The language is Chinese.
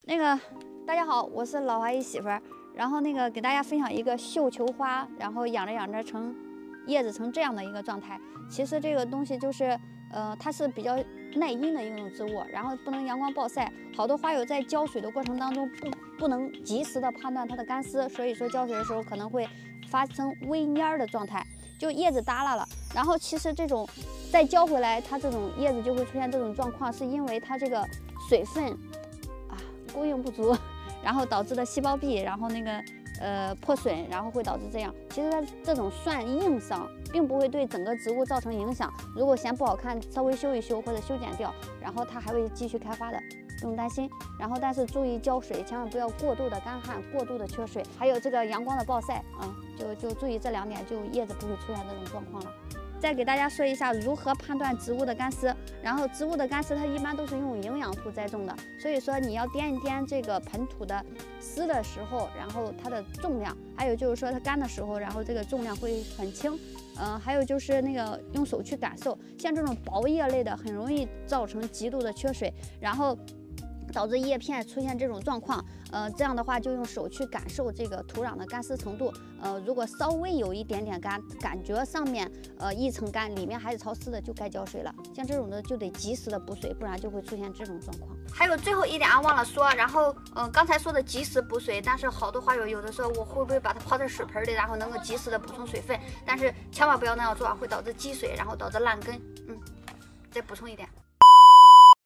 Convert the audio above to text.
那个大家好，我是老华姨媳妇儿，然后给大家分享一个绣球花，然后养着成叶子成这样的一个状态。其实这个东西就是，它是比较耐阴的一种植物，然后不能阳光暴晒。好多花友在浇水的过程当中不能及时的判断它的干湿，所以说浇水的时候可能会发生微蔫的状态，就叶子耷拉了。然后其实这种再浇回来，它这种叶子就会出现这种状况，是因为它这个水分供应不足，然后导致的细胞壁，然后破损，然后会导致这样。其实它这种算硬伤，并不会对整个植物造成影响。如果嫌不好看，稍微修一修或者修剪掉，然后它还会继续开花的，不用担心。然后但是注意浇水，千万不要过度的干旱、过度的缺水，还有这个阳光的暴晒啊，就注意这2点，就叶子不会出现这种状况了。再给大家说一下如何判断植物的干湿。然后植物的干湿它一般都是用营养土栽种的，所以说你要掂一掂这个盆土的湿的时候，然后它的重量，还有就是说它干的时候，然后这个重量会很轻。还有就是用手去感受，像这种薄叶类的很容易造成极度的缺水，然后导致叶片出现这种状况。这样的话就用手去感受这个土壤的干湿程度。如果稍微有一点点干，感觉上面一层干，里面还是潮湿的，就该浇水了。像这种的就得及时的补水，不然就会出现这种状况。还有最后一点忘了说，然后刚才说的及时补水，但是好多花友有的时候我会不会把它泡在水盆里，然后能够及时的补充水分，但是千万不要那样做，会导致积水，然后导致烂根。再补充一点。